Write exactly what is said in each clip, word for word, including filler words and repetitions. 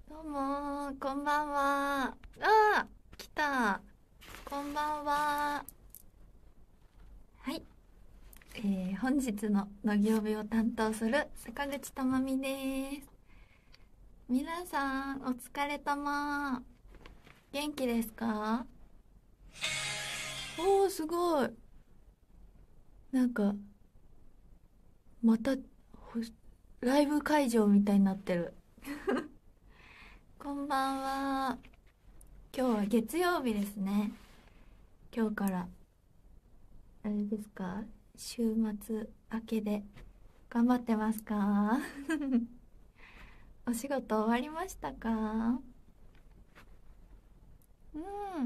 どうもー、こんばんは。あー、来た。こんばんは。はい、えー、本日の乃木帯を担当する坂口智美です。皆さん、お疲れ様。元気ですか？おー、すごい。なんか、また、ほライブ会場みたいになってる。こんばんは。今日は月曜日ですね。今日から、あれですか？週末明けで。頑張ってますか？お仕事終わりましたか？うん。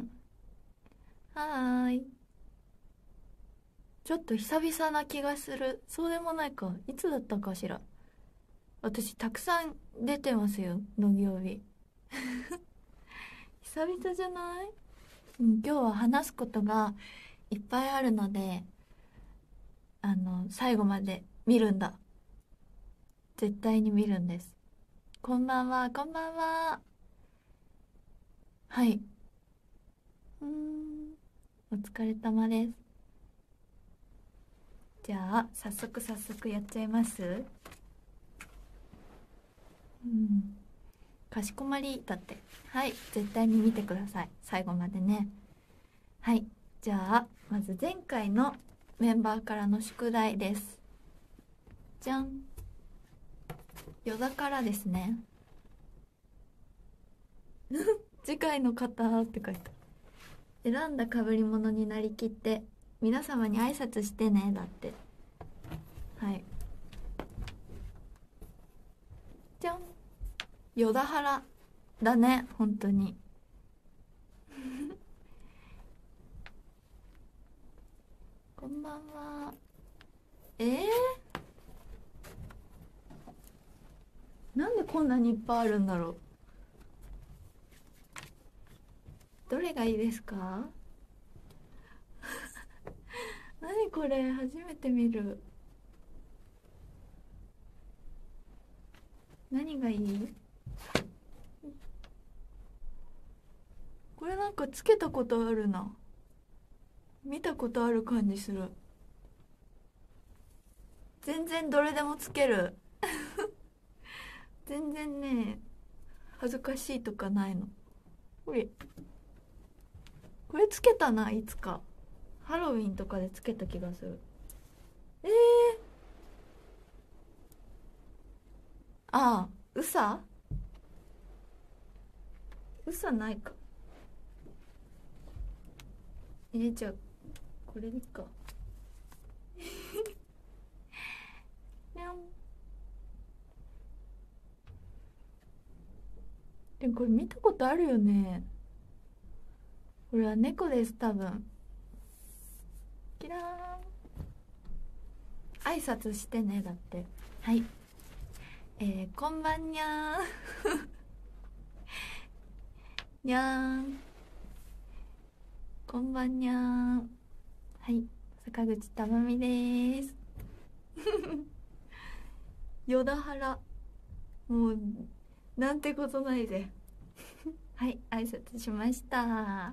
はーい。ちょっと久々な気がする。そうでもないか。いつだったかしら。私たくさん出てますよ、乃木曜日。久々じゃない？うん、今日は話すことがいっぱいあるので、あの、最後まで見るんだ。絶対に見るんです。こんばんは、こんばんは。はい。うーん。お疲れ様です。じゃあ早速早速やっちゃいます。うん、かしこまりだって。はい、絶対に見てください、最後までね。はい、じゃあまず前回のメンバーからの宿題です。じゃん。よだからですね。次回の方って書いてある。選んだ被り物になりきって皆様に挨拶してねだって。はい、じゃん。よだはらだね、本当に。こんばんは。えー、なんでこんなにいっぱいあるんだろう。どれがいいですか？何これ、初めて見る。何がいい？これなんかつけたことあるな。見たことある感じする。全然どれでもつける。全然ね、恥ずかしいとかないの。これこれつけたな、いつか。ハロウィンとかでつけた気がする。えー、ああ、うさうさないか。えー、じゃあこれでいいか。にゃん。でもこれ見たことあるよね。これは猫です、多分。キラーン。挨拶してねだって。はい、えー、こんばんにゃー。にゃーん。こんばんにゃーん。はい、坂口珠美です。よだはら、もうなんてことないぜ。はい、挨拶しました。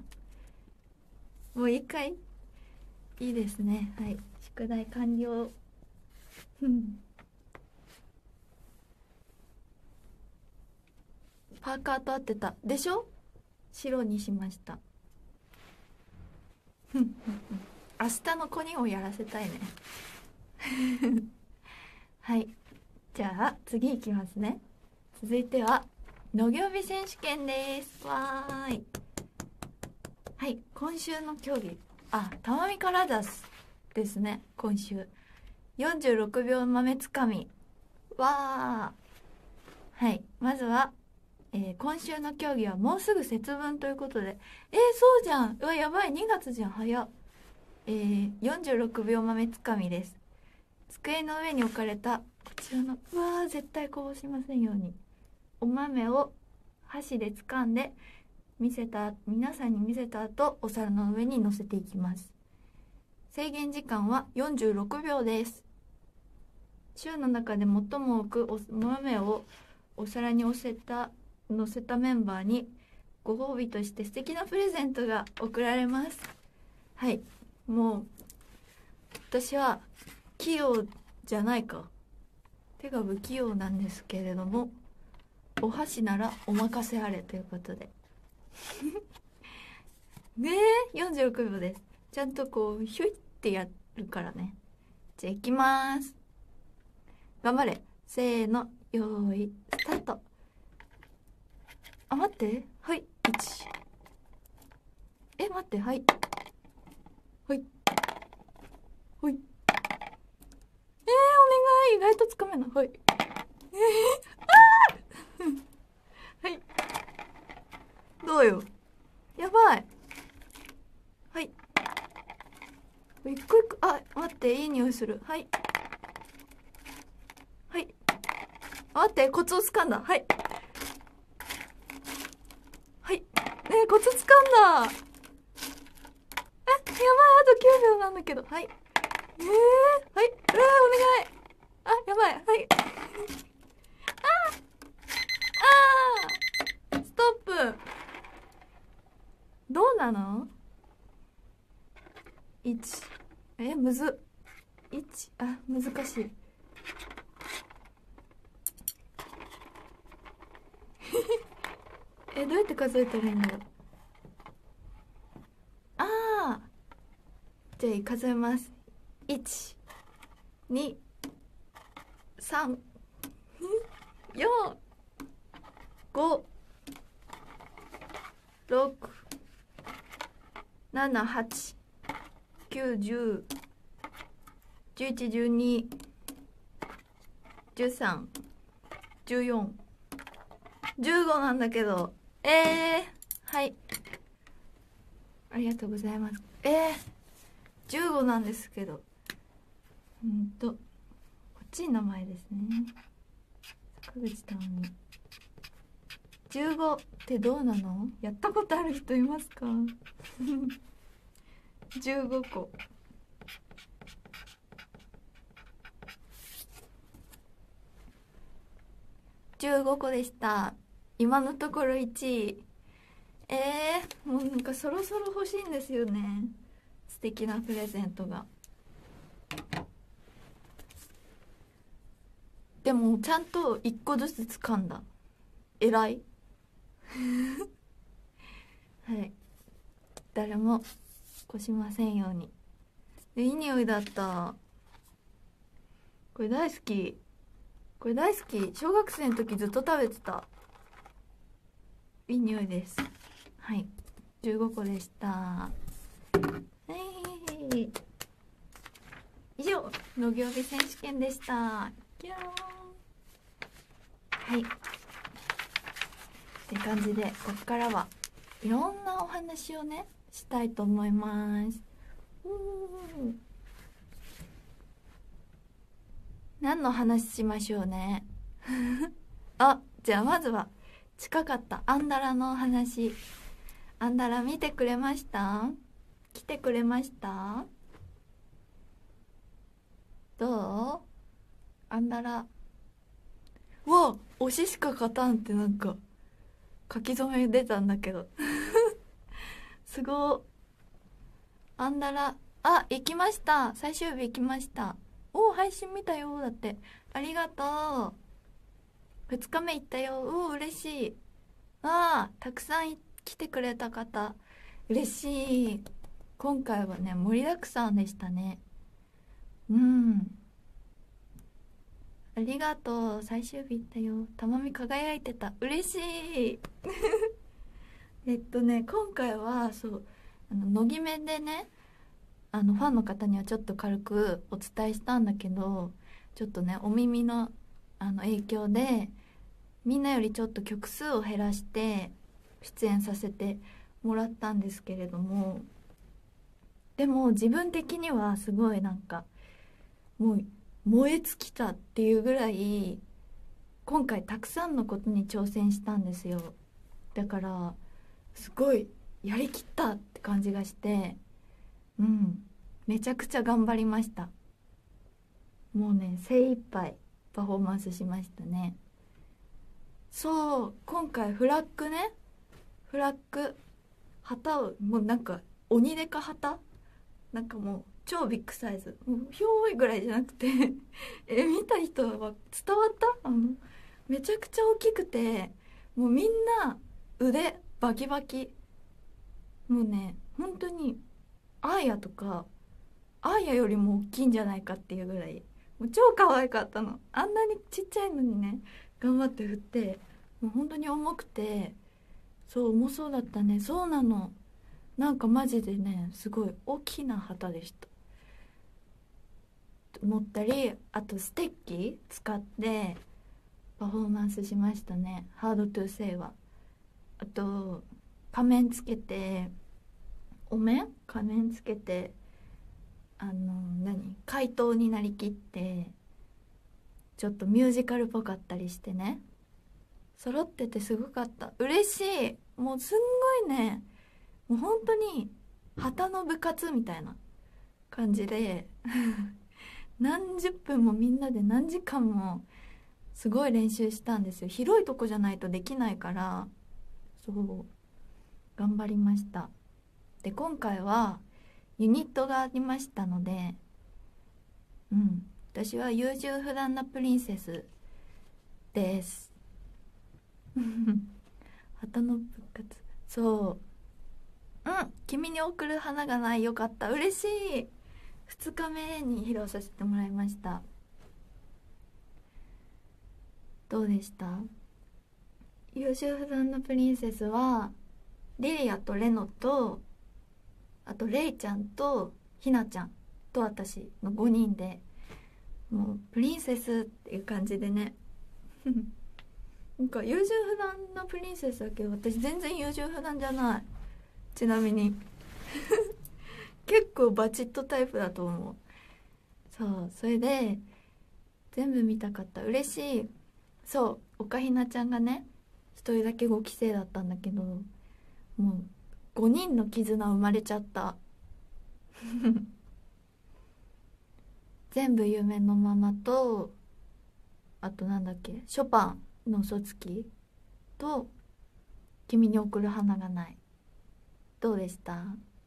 もう一回いいですね。はい、宿題完了。パーカーと合ってたでしょ。白にしました。明日の子にもやらせたいね。はい、じゃあ次いきますね。続いては農業美選手権です。わーい。はい、今週の競技、あ、たまみからだすですね。今週よんじゅうろくびょう豆つかみ。わー。はい、まずは、えー今週の競技はもうすぐ節分ということで。えー、そうじゃん。うわ、やばい、にがつじゃん、早っ。えー、よんじゅうろくびょう豆つかみです。机の上に置かれたこちらの、うわー、絶対こぼしませんように、お豆を箸で掴んで見せた皆さんに見せた後、お皿の上に乗せていきます。制限時間はよんじゅうろくびょうです。週の中で最も多くお豆をお皿に押せた載せたメンバーにご褒美として素敵なプレゼントが贈られます。はい、もう私は器用じゃないか、手が不器用なんですけれども、お箸ならお任せあれということでねえ、よんじゅうろくびょうです。ちゃんとこうひょいってやるからね。じゃあいきまーす。頑張れ。せーの、よーいスタート。あ、待って、はい、いち、え、待って、はいはいはい、えー、お願い、意外とつかめない。はい、えー、あーはい、どうよ、やばい。はい、一個一個、あ、待って、いい匂いする。はい、はい、待って、コツをつかんだ。はい、はい、ねえ、コツつかんだ。え、やばい、あときゅうびょうなんだけど。はい、えー、はい、うわー、お願い。あ、やばい、はい、あー、ストップ。どうなの？ いち、 え、むずっ。いち、あ、難しいえ、どうやって数えたらいいんだろう。あー、じゃあ数えます。いち、に、さん、よん、ご、ろく、なな、はち、きゅう、じゅう、じゅういち、じゅうに、じゅうさん、じゅうよん、じゅうごなんだけど。えー、はい、ありがとうございます。えー、じゅうごなんですけど、うんとこっちに名前ですね。坂口たまみ。じゅうごってどうなの？やったことある人いますか？じゅうごこ。じゅうごこでした。今のところいちい。えー、もうなんかそろそろ欲しいんですよね、素敵なプレゼントが。でもちゃんといっこずつ掴んだ。偉いはい、誰も越しませんように。いい匂いだった。これ大好き。これ大好き。小学生の時ずっと食べてた。いい匂いです。はい、じゅうごこでした。はい、以上農業美選手権でした。キャー。はい、って感じで、ここからはいろんなお話をねしたいと思います。うー何の話しましょうねあ、じゃあまずは近かったアンダラの話。アンダラ見てくれました？来てくれました？どう？アンダラ。うわ、推ししか勝たんってなんか書き初め出たんだけどすごっ。アンダラ、あ、行きました。最終日行きました。おー、配信見たよ。だって。ありがとう。ふつかめ行ったよ。おー、嬉しい。あー、たくさん来てくれた方嬉しい。今回はね盛りだくさんでしたね。うん、ありがとう。最終日行ったよ。たまみ輝いてた。嬉しいえっとね今回はそうあの乃木面でね、あのファンの方にはちょっと軽くお伝えしたんだけど、ちょっとねお耳のあの影響でみんなよりちょっと曲数を減らして出演させてもらったんですけれども、でも自分的にはすごいなんかもう燃え尽きたっていうぐらい今回たくさんのことに挑戦したんですよ。だからすごいやりきったって感じがして、うん、めちゃくちゃ頑張りました。もうね精一杯パフォーマンスしましたね。 そう今回フラッグね、フラッグ旗をもうなんか鬼デカ旗、なんかもう超ビッグサイズ、もうひょーいぐらいじゃなくてえ見た人は伝わった？あのめちゃくちゃ大きくて、もうみんな腕バキバキ、もうね本当にアーヤとかアーヤよりも大きいんじゃないかっていうぐらい、もう超可愛かったの。あんなにちっちゃいのにね頑張って振って、もう本当に重くて、そう重そうだったね。そうなの、なんかマジでねすごい大きな旗でした。思ったり、あとステッキ使ってパフォーマンスしましたね。ハードトゥーセイはあと仮面つけて、お面仮面つけて、あの何怪盗になりきって、ちょっとミュージカルっぽかったりしてね、揃っててすごかった。嬉しい。もうすんごいね、もう本当に旗の部活みたいな感じで何十分もみんなで何時間もすごい練習したんですよ。広いとこじゃないとできないから、そう頑張りました。で今回はユニットがありましたので、うん私は優柔不断なプリンセスです旗の部活、そううん君に送る花がない、よかった、嬉しい。ふつかめに披露させてもらいました。どうでした？優柔不断なプリンセスはリリアとレノと、あとレイちゃんとひなちゃんと私のごにんで、もうプリンセスっていう感じでねなんか優柔不断なプリンセスだけど私全然優柔不断じゃない、ちなみに結構バチッとタイプだと思う。そうそれで全部見たかった、嬉しい。そうおかひなちゃんがね一人だけごきせいだったんだけど、もうごにんの絆生まれちゃった全部夢のままと、あとなんだっけ、ショパンの嘘つきと君に送る花がない、どうでした？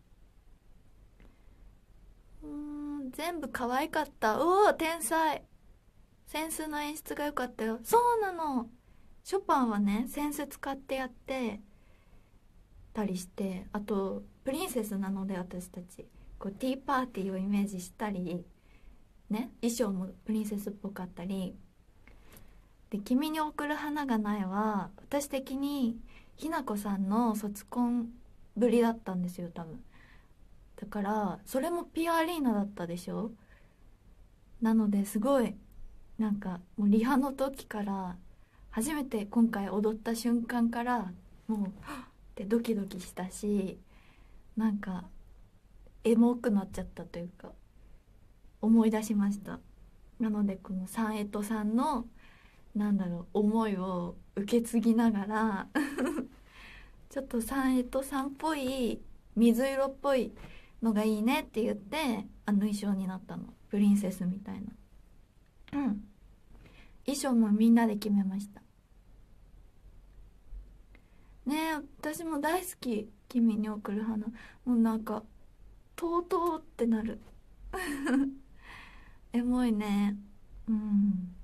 うーん全部可愛かった。うお天才、センスの演出が良かったよ。そうなの、ショパンはねセンス使ってやってたりして、あとプリンセスなので私たちこうティーパーティーをイメージしたりね、衣装もプリンセスっぽかったりで、君に送る花がないは私的にひなこさんの卒コンぶりだったんですよ多分。だからそれもピュアアリーナだったでしょ。なのですごいなんかもうリハの時から初めて今回踊った瞬間からもうはっってドキドキしたし、なんかエモくなっちゃったというか思い出しました。なのでこの三枝とさんのなんだろう思いを受け継ぎながらちょっと三枝とさんっぽい水色っぽいのがいいねって言ってあの衣装になったの、プリンセスみたいな。うん衣装もみんなで決めましたね。え私も大好き、君に送る花。もうなんかとうとうってなるエモいね。うん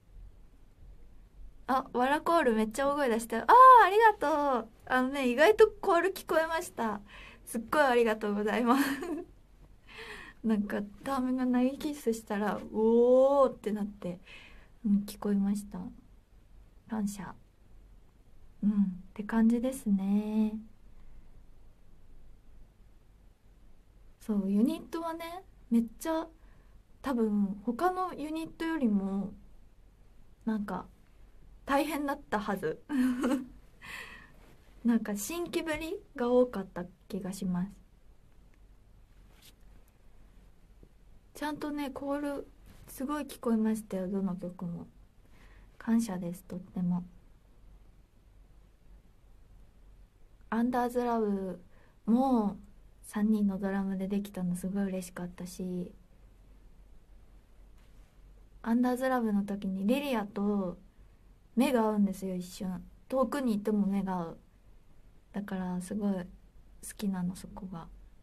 あ、わらコールめっちゃ大声出したよ。ああ、ありがとう。あのね、意外とコール聞こえました。すっごいありがとうございますなんか、ターメンが投げキッスしたら、おーってなって、うん、聞こえました。感謝。うん、って感じですね。そう、ユニットはね、めっちゃ、多分、他のユニットよりも、なんか、大変だったはずなんか新規ぶりが多かった気がします。ちゃんとねコールすごい聞こえましたよ、どの曲も。感謝です、とっても。アンダーズラブもさんにんのドラムでできたのすごい嬉しかったし、アンダーズラブの時にリリアと目が合うんですよ。一瞬遠くにいても目が合う。だからすごい好きなの、そこが。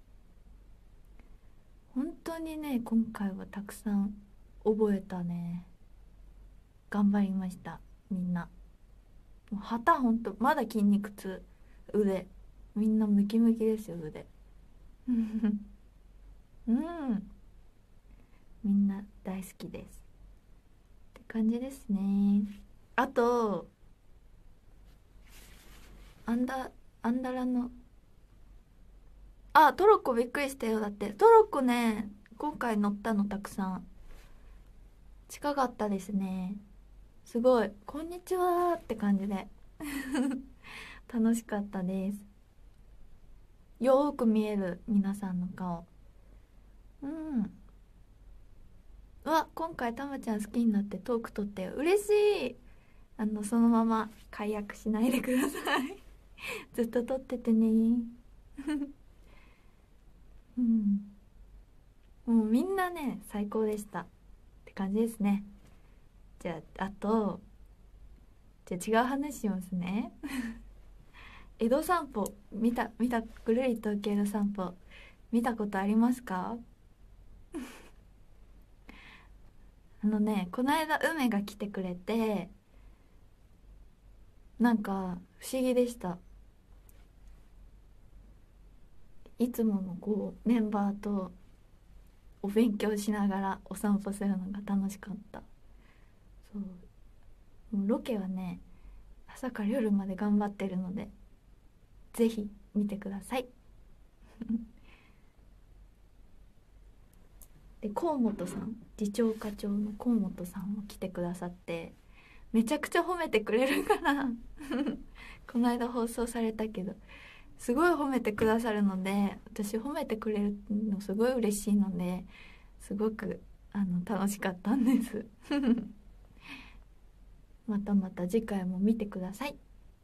本当にね、今回はたくさん覚えたね。頑張りました、みんな。もう旗ほんとまだ筋肉痛。腕みんなムキムキですよ、腕。うん、みんな大好きですって感じですね。あとアンダアンダラの、あ、トロッコびっくりしたよ。だってトロッコね、今回乗ったのたくさん。近かったですね。すごいこんにちはって感じで楽しかったです。よーく見える皆さんの顔。うん。うわ、今回たまちゃん好きになってトーク取って嬉しい。あのそのまま解約しないでくださいずっと撮っててねうん、もうみんなね最高でしたって感じですね。じゃああと、じゃあ違う話しますね江戸散歩見た見たぐるりと江戸散歩見たことありますか？あのね、この間梅が来てくれて、なんか不思議でした。いつものこうメンバーとお勉強しながらお散歩するのが楽しかった。そう、もうロケはね朝から夜まで頑張ってるのでぜひ見てくださいで河本さん、次長課長の河本さんも来てくださって、めちゃくちゃ褒めてくれるからこの間放送されたけどすごい褒めてくださるので、私褒めてくれるのすごい嬉しいので、すごくあの楽しかったんですまたまた次回も見てください。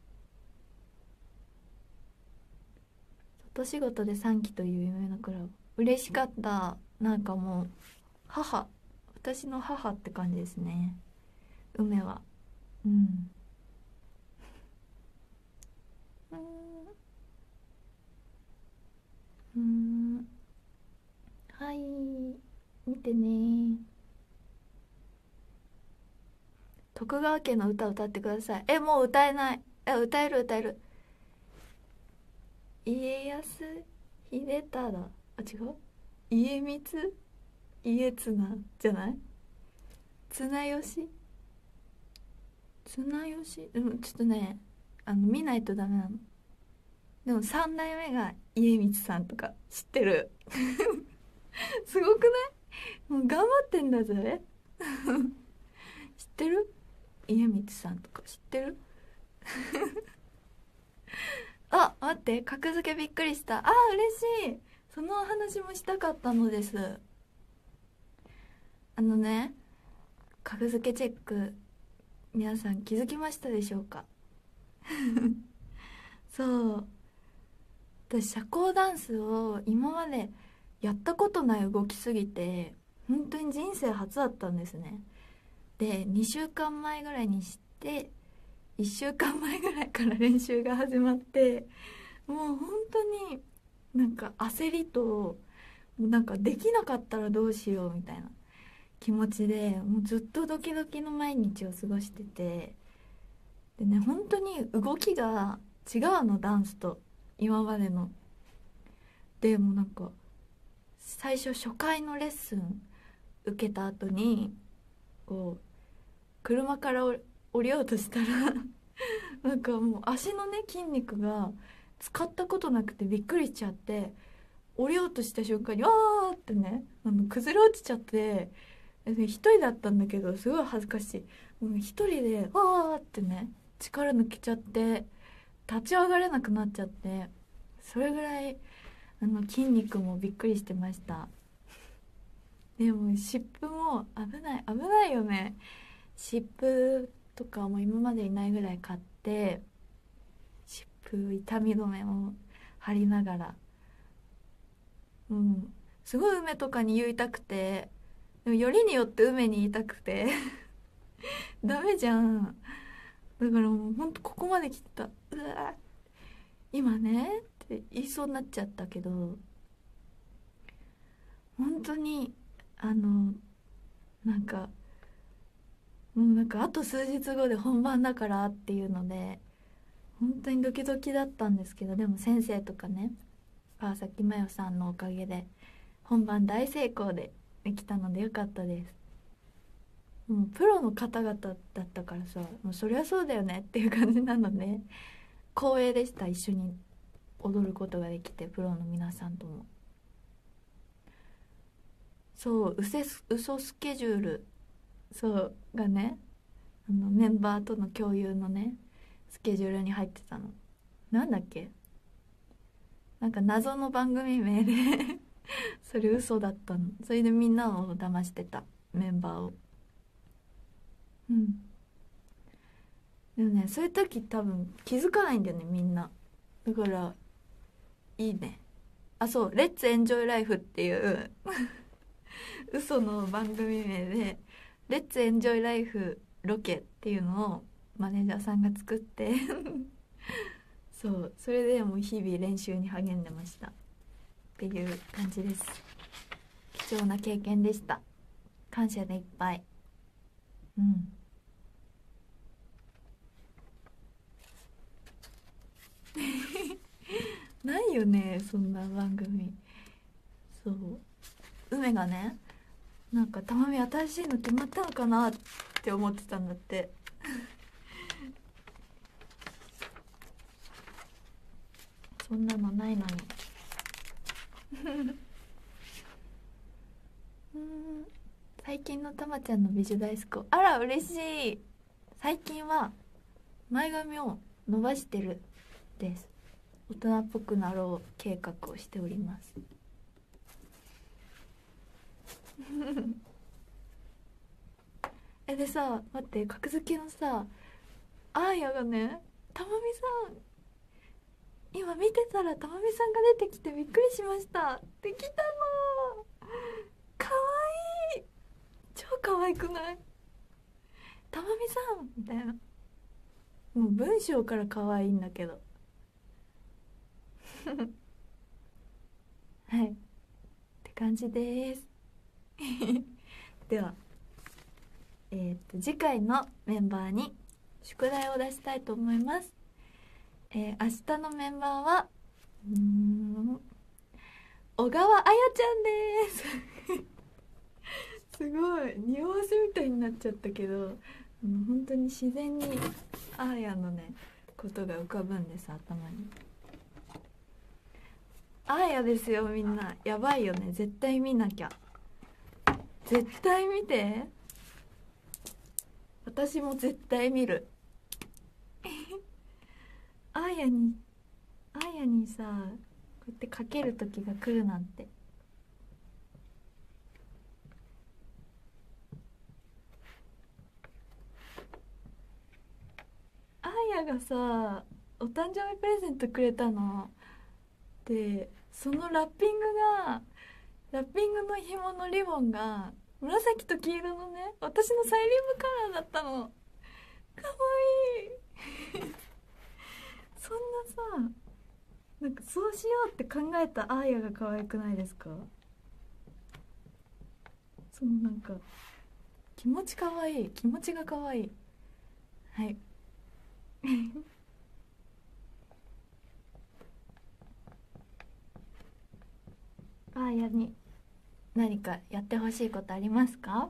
外仕事でさんきという夢のコラボ嬉しかった。なんかもう母、私の母って感じですね、梅は。うんうーんうーんはい、見てね。徳川家の歌歌ってください。え、もう歌えない。え、歌える歌える。家康秀忠、あ、違う、家光家綱じゃない、綱吉綱吉、でもちょっとね、あの見ないとダメなの。でもさん代目が家光さんとか知ってるすごくない？もう頑張ってんだぜ知ってる？家光さんとか知ってる？あ、待って、格付けびっくりした。あ、嬉しい。その話もしたかったのです。あのね、格付けチェック、皆さん気づきましたでしょうか？そう、私社交ダンスを今までやったことない動きすぎて、本当に人生初だったんですね。でにしゅうかんまえぐらいに知って、いっしゅうかんまえぐらいから練習が始まって、もう本当になんか焦りと、もうなんかできなかったらどうしようみたいな気持ちで、もうずっとドキドキの毎日を過ごしてて、でね、本当に動きが違うの、ダンスと今までの。でもうなんか最初初回のレッスン受けた後に、こう車から降降りようとしたらなんかもう足のね筋肉が使ったことなくてびっくりしちゃって、降りようとした瞬間に「あー!」ってね、あの崩れ落ちちゃって、で一人だったんだけどすごい恥ずかしい。もう一人で「あー!」ってね力抜けちゃって立ち上がれなくなっちゃって、それぐらいあの筋肉もびっくりしてました。でも湿布も危ない危ないよね。湿布とかも今までいないぐらい買って、湿布痛み止めを貼りながら、うん、すごい梅とかに言いたくて、でもよりによって梅に言いたくてダメじゃん。 だからもうほんとここまで来た、うわ今ねって言いそうになっちゃったけど、本当にあのなんかもうなんかあと数日後で本番だからっていうので本当にドキドキだったんですけど、でも先生とかね川崎麻世さんのおかげで本番大成功でできたのでよかったです。もうプロの方々だったからさ、もうそりゃそうだよねっていう感じなので光栄でした。一緒に踊ることができて、プロの皆さんとも。そううせ嘘スケジュールそうがね、あのメンバーとの共有のねスケジュールに入ってたの。なんだっけ、なんか謎の番組名でそれ嘘だったの。それでみんなを騙してた、メンバーを。うんでもね、そういう時多分気づかないんだよねみんな。だからいいね。あ、そう「レッツエンジョイライフ」っていう嘘の番組名で「レッツエンジョイライフロケ」っていうのをマネージャーさんが作ってそうそれでもう日々練習に励んでましたっていう感じです。貴重な経験でした。感謝でいっぱい。うんないよねそんな番組。そう梅がね、なんかたまみ新しいの決まったのかなって思ってたんだってそんなのないのにうん最近のたまちゃんの美女大好き。あら嬉しい。最近は前髪を伸ばしてるです。大人っぽくなろう計画をしておりますえでさ待って、格付けのさあーやがね、たまみさん今見てたらたまみさんが出てきてびっくりしました。できたのかわいい。超かわいくない？たまみさんみたいな。もう文章からかわいいんだけどはいって感じですではえー、と次回のメンバーに宿題を出したいと思います。えー、明日のメンバーはうーん小川彩ちゃんですすごい匂わせみたいになっちゃったけど、もう本当に自然にあーやのねことが浮かぶんです頭に。あーやですよみんな、やばいよね、絶対見なきゃ。絶対見て、私も絶対見るあーやにあーやにさこうやってかける時が来るなんて。あーやがさお誕生日プレゼントくれたので、そのラッピングがラッピングの紐のリボンが紫と黄色のね、私のサイリウムカラーだったの。かわいいそんなさ、なんかそうしようって考えたアーヤが可愛くないですか？そのなんか気持ち可愛い、気持ちが可愛い。はいアーヤに何かやってほしいことありますか？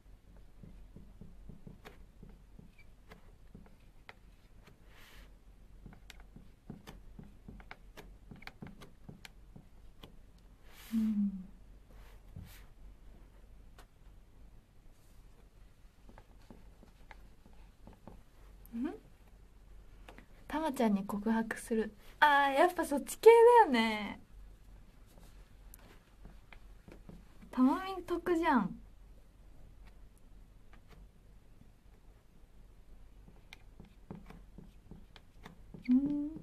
うんたまちゃんに告白する。あーやっぱそっち系だよね。たまみん得じゃん。うん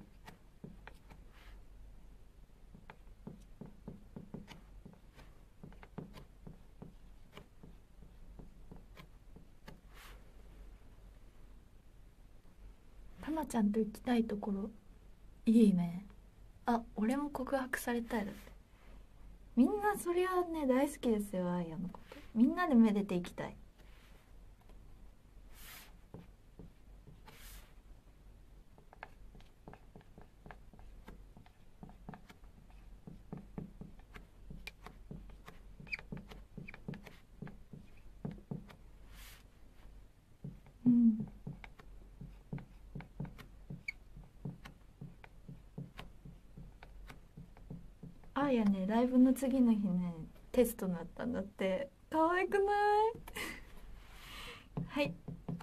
まちゃんと行きたいところ。いいね。あ、俺も告白されたいだって。みんなそりゃね大好きですよ、あやのこと。みんなでめでていきたい。うん。あやね、ライブの次の日ねテストになったんだって。可愛くない？はい、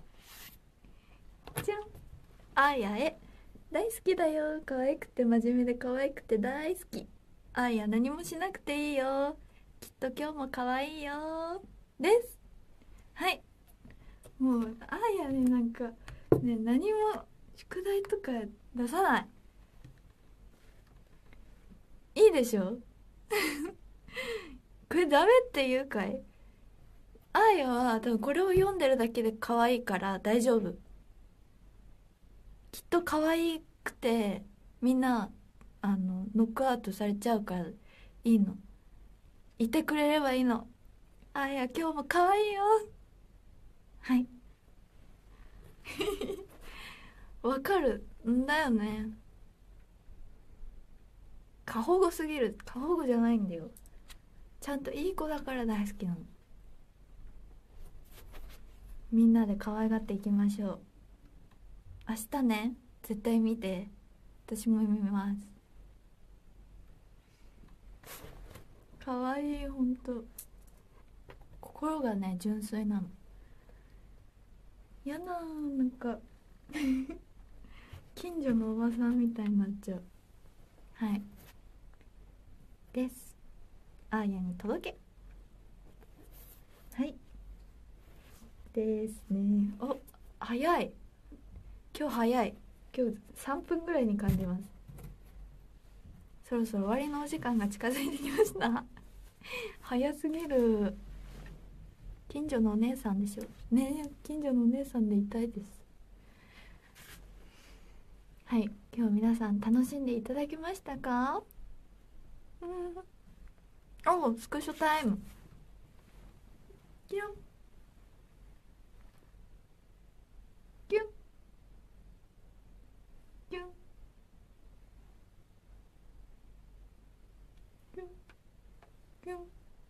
じゃん。あやへ、大好きだよ。可愛くて真面目で可愛くて大好き。あや、何もしなくていいよ。きっと今日も可愛いよ。です。はい。もうあやね、なんかね、何も宿題とか出さない。いいでしょ？これダメって言うかい？あやは多分これを読んでるだけで可愛いから大丈夫。きっと可愛くてみんなあのノックアウトされちゃうからいいの。いてくれればいいの。あや、今日も可愛いよ。はい。わかるんだよね。過保護すぎる。過保護じゃないんだよ。ちゃんといい子だから大好きなの。みんなで可愛がっていきましょう。明日ね、絶対見て。私も見ます。可愛い、ほんと。心がね純粋なの。やだー、なんか近所のおばさんみたいになっちゃう。はいです。あーやに届け。はいですね。お、早い。今日早い。今日さんぷんぐらいに感じます。そろそろ終わりのお時間が近づいてきました早すぎる。近所のお姉さんでしょね。え、近所のお姉さんでいたいです。はい、今日皆さん楽しんでいただけましたか？うん。お、スクショタイム。キュンキュンキュンキュンキュン。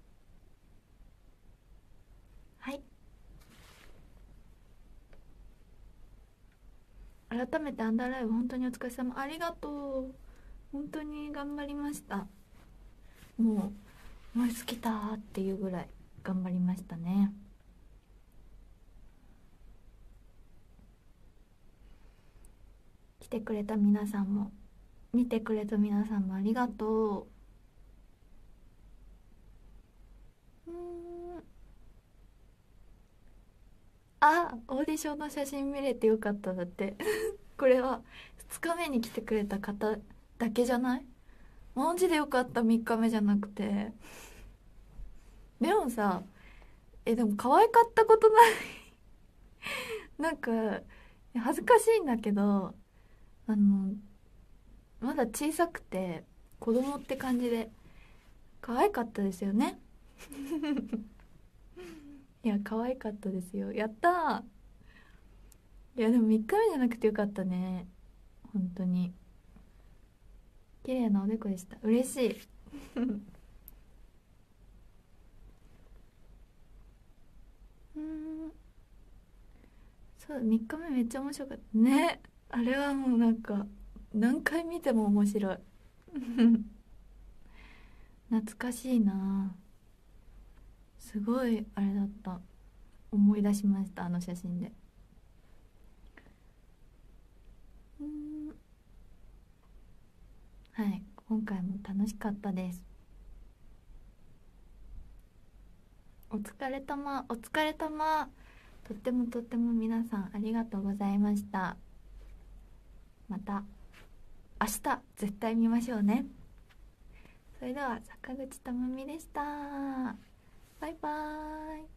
はい、改めてアンダーライブ本当にお疲れ様。ありがとう。本当に頑張りました。もう燃え尽きたっていうぐらい頑張りましたね。来てくれた皆さんも見てくれた皆さんもありがとう。うーん。あ、オーディションの写真見れてよかっただってこれはふつかめに来てくれた方だけじゃない？マジでよかった。みっかめじゃなくて。でもさ、えでも可愛かったことないなんか恥ずかしいんだけど、あのまだ小さくて子供って感じで可愛かったですよねいや可愛かったですよ。やったー。いやでもみっかめじゃなくてよかったね。本当に綺麗なおでこでした。嬉しいうん。そう、みっかめめっちゃ面白かったね。あれはもうなんか何回見ても面白い懐かしいな。すごいあれだった。思い出しました、あの写真で。うん。はい、今回も楽しかったです。お疲れ様、お疲れ様。とってもとっても皆さんありがとうございました。また明日絶対見ましょうね。それでは坂口智美でした。バイバーイ。